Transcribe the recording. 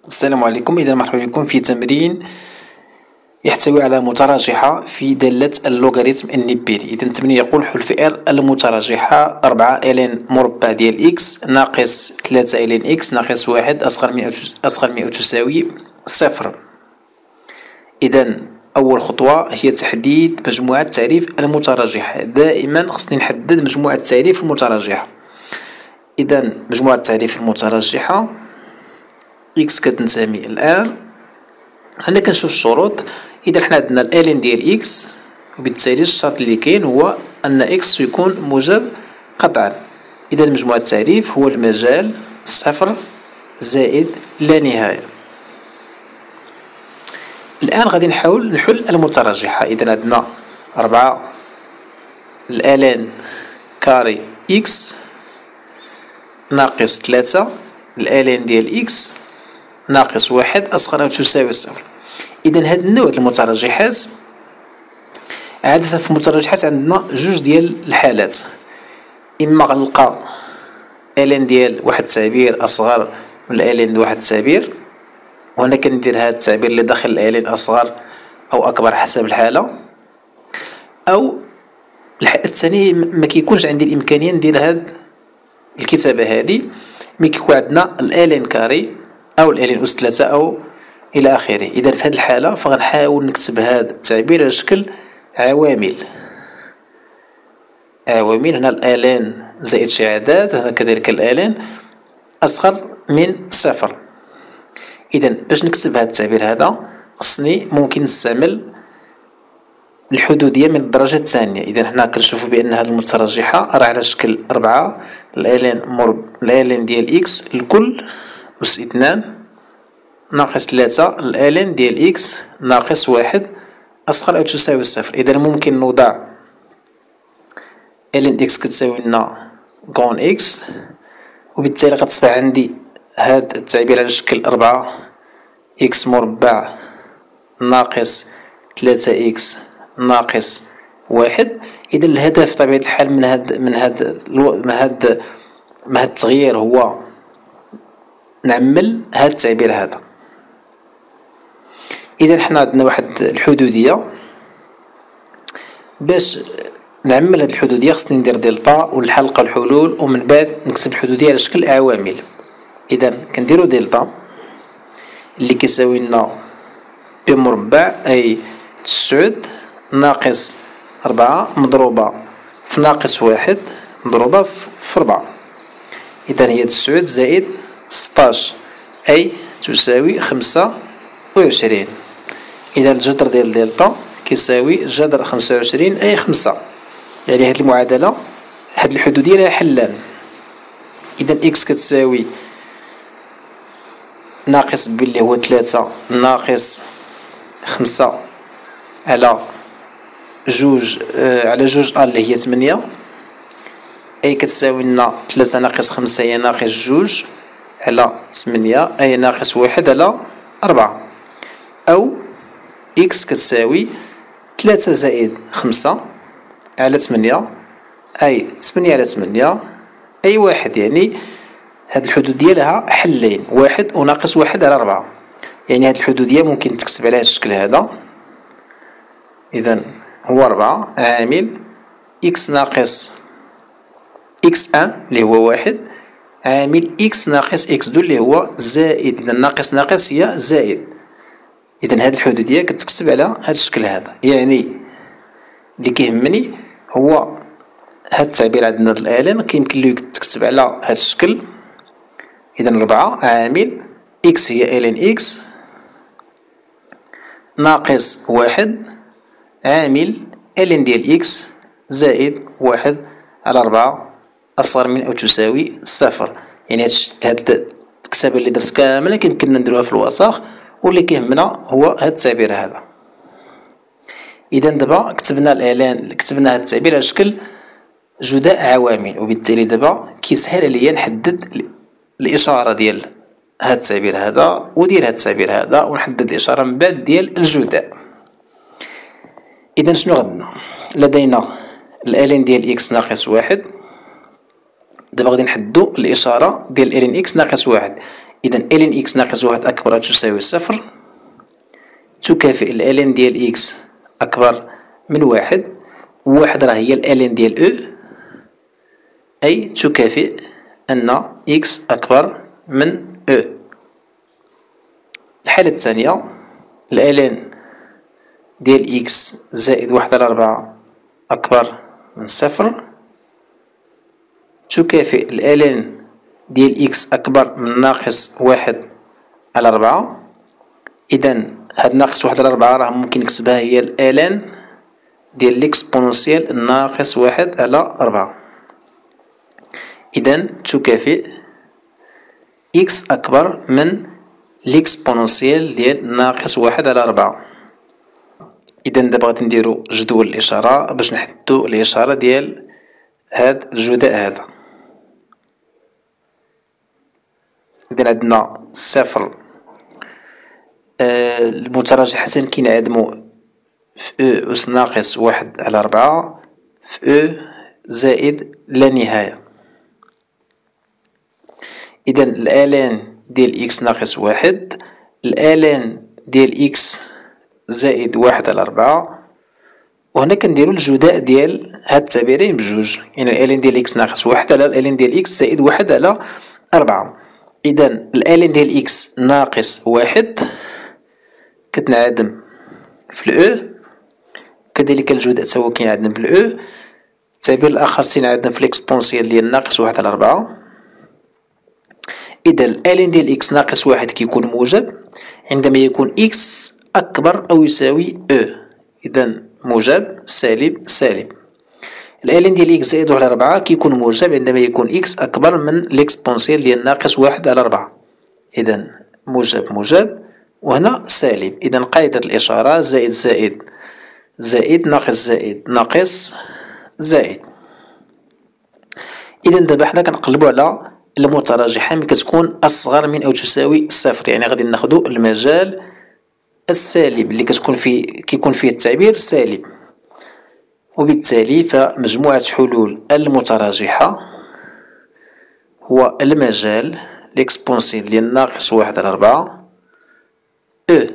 السلام عليكم. إذا مرحبا بكم في تمرين يحتوي على متراجحة في دالة اللوغاريتم النبيري. إذا التمرين يقول حل فئر المتراجحة 4 لن مربع ديال إكس ناقص 3 لن إكس ناقص 1 أصغر من أو تساوي صفر. إذا أول خطوة هي تحديد مجموعة تعريف المتراجحة. دائما خصني نحدد مجموعة تعريف المتراجحة. إذا مجموعة تعريف المتراجحة إكس كتنتمي الآن. هنا كنشوف الشروط. إذا حنا عندنا الألين ديال إكس، وبالتالي الشرط اللي كاين هو أن إكس يكون موجب قطعا. إذا مجموع التعريف هو المجال صفر زائد لا نهاية. الآن غادي نحاول نحل المتراجحة. إذا عندنا 4 الألين كاري إكس ناقص 3 الألين ديال إكس ناقص 1 أصغر أو تساوي صفر. إذا هاد النوع ديال المتراجحات عادة في المتراجحات عندنا جوج ديال الحالات. إما غنلقى ألين ديال واحد التعبير أصغر من الألين ديال واحد التعبير، وهنا كندير هاد التعبير اللي داخل الألين أصغر أو أكبر حسب الحالة، أو الحالة الثانية ما كيكونش عندي الإمكانية ندير هاد الكتابة هادي، ملي كيكون عندنا الألين كاري أو الألين أس 3 أو إلى آخره. إذا في هذه الحالة فغنحاول نكتب هذا التعبير على شكل عوامل. هنا الألين زائد شي عدد، هنا كذلك الألين أصغر من صفر. إذا باش نكتب هذا التعبير هذا خصني ممكن نستعمل الحدودية من الدرجة الثانية. إذا حنا كنشوفو بأن هذه المترجحة راه على شكل 4 الألين ديال إكس الكل أس 2 ناقص 3 الألين ديال إكس ناقص 1 أصغر أو تساوي صفر. إذا ممكن نوضع ألين إكس كتساوي لنا كون إكس، وبالتالي غتصبح عندي هاد التعبير على شكل 4 إكس مربع ناقص 3 إكس ناقص 1. إذا الهدف بطبيعة الحال من هاد التغيير هو نعمل هاد التعبير هذا. إذا حنا عندنا واحد الحدودية، باش نعمل هاد الحدودية خصني ندير دلتا ونلحق الحلول، ومن بعد نكتب الحدودية على شكل عوامل. إذا كنديرو دلتا اللي كيساوي لنا بي مربع أي 9 ناقص 4 مضروبة في ناقص 1 مضروبة في 4. إذا هي 9 زائد 16 أي تساوي 25. إذا الجذر ديال دلتا كيساوي جذر 25 أي 5. يعني هاد المعادلة هاد الحدودية لها حلان. إذا إكس كتساوي ناقص بي اللي هو 3 ناقص 5 على جوج اللي هي 8، أي كتساوي لنا 3 ناقص 5 هي ناقص جوج على 8 أي ناقص 1 على 4. أو إكس كتساوي 3 زائد 5 على 8 أي 8 على 8 أي 1. يعني هاد الحدودية لها حلين، 1 وناقص 1 على 4. يعني هاد الحدودية ممكن تكتب على هاد الشكل هذا. إذا هو 4 عامل إكس ناقص إكس 1 اللي هو 1 عامل إكس ناقص إكس 2 اللي هو زائد. إذا ناقص ناقص هي زائد. إذا هاد الحدودية كتكتب على هاد الشكل هذا. يعني اللي كيهمني هو هاد التعبير عندنا د الألين كيمكن له يتكتب على هاد الشكل. إذا 4 عامل إكس هي ألين إكس ناقص 1 عامل ألين ديال إكس زائد 1 على 4 أصغر من أو تساوي صفر. يعني هاد الكتابة اللي درت كاملة كيمكننا نديروها في الوسط، واللي كيهمنا هو هاد التعبير هذا. إذا دابا كتبنا الألين، كتبنا هاد التعبير على شكل جداء عوامل، وبالتالي دابا كيسهل عليا نحدد الإشارة ديال هاد التعبير هذا وديال هاد التعبير هذا، ونحدد الإشارة من بعد ديال الجداء. إذا شنو غدنا؟ لدينا الألين ديال إكس ناقص 1. دابا غادي نحدو الإشارة ديال ألين إكس ناقص 1. إذا ln إكس ناقص واحد أكبر أو تساوي صفر تكافئ ln ديال إكس أكبر من واحد، وواحد راه هي ln ديال أو، أي تكافئ أن إكس أكبر من أو. الحالة الثانية ln ديال إكس زائد واحد على ربعة أكبر من صفر تكافئ ln ديال إكس أكبر من ناقص واحد على ربعة. إذا هاد ناقص واحد على ربعة راه ممكن نكتبها هي ln ديال ليكسبونونسيال ناقص واحد على ربعة. إذا تكافئ إكس أكبر من ليكسبونونسيال ديال ناقص واحد على ربعة. إذا دابا غادي نديرو جدول الإشارة باش نحددو الإشارة ديال هاد الجداء هذا. إذا عندنا صفر المتراجحتين كينعدمو في أو أس ناقص واحد على ربعة في أو زائد لا نهاية. إذا الآلان ديال إكس ناقص واحد، الآلان ديال إكس زائد واحد على ربعة، وهنا كنديرو الجداء ديال هاد التعبيرين بجوج، يعني الآلان ديال إكس ناقص واحد على الآلان ديال إكس زائد واحد على أربعة. إذا الآلان ديال إكس ناقص واحد كتنعدم في الأو، كذلك الجداء تا هو كينعدم في الأو. التعبير الآخر تينعدم في الإكسبونسيال ديال ناقص واحد على ربعة. إذا الآلان ديال إكس ناقص واحد كيكون موجب عندما يكون إكس أكبر أو يساوي أو. إذا موجب سالب سالب. الآلان ديال إكس زائد واحد على ربعة كيكون موجب عندما يكون إكس أكبر من الإكسبونسيال ديال ناقص واحد على ربعة. إذا موجب موجب وهنا سالب. إذا قاعدة الإشارة زائد زائد زائد ناقص زائد ناقص زائد. إذا دابا حنا كنقلبو على المتراجحة ملي كتكون أصغر من أو تساوي صفر، يعني غادي ناخدو المجال السالب اللي كيكون فيه التعبير سالب، وبالتالي فمجموعة حلول المتراجحة هو المجال ليكسبونسيال ديال ناقص واحد على ربعة أو